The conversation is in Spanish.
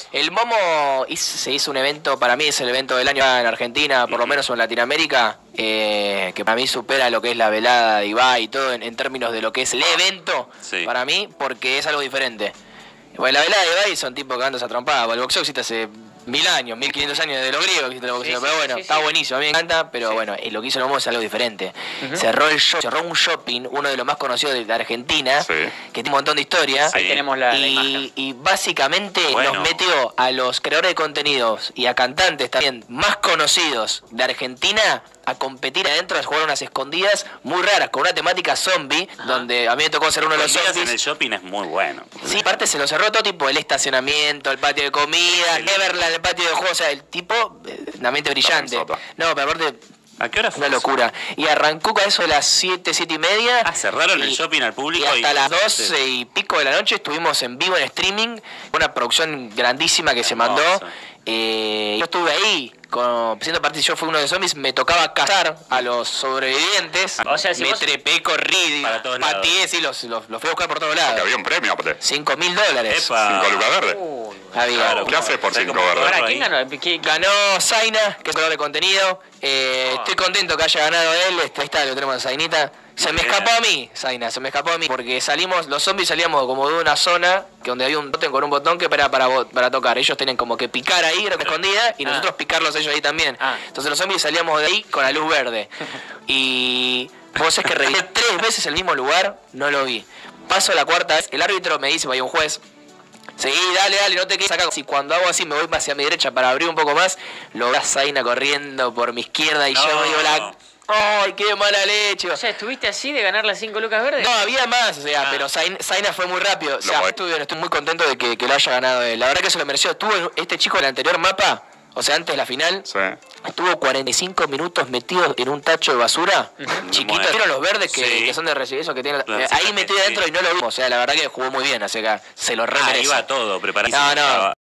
El Momo se hizo un evento, para mí es el evento del año en Argentina, por lo menos o en Latinoamérica, que para mí supera lo que es la velada de Ibai y todo en términos de lo que es el evento, para mí, porque es algo diferente. Bueno, la velada de Ibai son tipos cagándose a trompada, el boxeo existe hace 1000 años, 1500 años de los griegos existe el boxeo, pero bueno, está buenísimo, a mí me encanta, pero bueno, lo que hizo el Momo es algo diferente. Cerró un shopping, uno de los más conocidos de Argentina, que tiene un montón de historia. Ahí tenemos la imagen. Y básicamente nos metió a los creadores de contenidos y a cantantes también más conocidos de Argentina a competir adentro, a jugar unas escondidas muy raras, con una temática zombie, donde a mí me tocó ser uno de los zombies. En el shopping es muy bueno. Sí, aparte se lo cerró todo, tipo el estacionamiento, el patio de comida, Neverland, el patio de juegos, o sea, el tipo, una mente brillante. No, pero aparte... ¿A qué hora fue? Una locura. Y arrancó con eso de las 7, 7 y media. Cerraron el shopping al público. Y hasta las 12 y pico de la noche estuvimos en vivo en streaming. Una producción grandísima que se mandó. Yo estuve ahí, siendo parte, yo fui uno de los zombies, me tocaba cazar a los sobrevivientes. O sea, si me trepé, corrí, pateé, sí, los fui a buscar por todos lados. Porque había un premio, aparte. $5.000. 5 lucas verdes. Había. ¿Qué haces por 5 verdes? ¿Para quién ganó? Ganó Zaina, que es creador de contenido. Estoy contento que haya ganado él. Ahí está, lo tenemos a Zainita. Se me escapó a mí, Zaina, porque los zombies salíamos como de una zona donde había un botón con un botón que era para tocar. Ellos tenían como que picar ahí, era escondida, y nosotros picarlos ellos ahí también. Entonces los zombies salíamos de ahí con la luz verde. Y vos es que revisé 3 veces el mismo lugar, no lo vi. Paso la cuarta vez, el árbitro me dice, vaya un juez, seguí, dale, no te quedes acá. Si cuando hago así me voy hacia mi derecha para abrir un poco más, lo veo a Zaina corriendo por mi izquierda y yo me digo ¡ay, qué mala leche! O sea, ¿estuviste así de ganar las 5 lucas verdes? No, había más, o sea, pero Zaina fue muy rápido. O sea, estoy muy contento de que lo haya ganado él. La verdad que se lo mereció. Estuvo este chico en el anterior mapa, o sea, antes de la final, estuvo 45 minutos metido en un tacho de basura, chiquito. ¿Vieron los verdes que son de recibir eso que tienen? Ahí metido adentro y no lo vimos. O sea, la verdad que jugó muy bien, así que se lo re mereció. Iba todo preparadísimo. No.